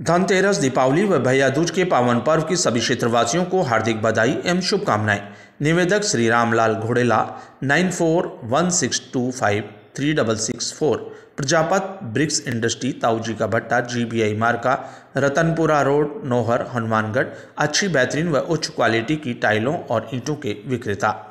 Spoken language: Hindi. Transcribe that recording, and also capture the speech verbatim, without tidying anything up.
धनतेरस, दीपावली व भैया दूज के पावन पर्व की सभी क्षेत्रवासियों को हार्दिक बधाई एवं शुभकामनाएं। निवेदक Shri Ramlal Ghodela, nine four one six two five three double six four, Prajapat bricks industry, ताऊजी का भट्टा, जीबीआई मार्का, रतनपुरा रोड, नौहर, हनुमानगढ़। अच्छी, बेहतरीन व उच्च क्वालिटी की टाइलों और ईंटों के विक्रेता।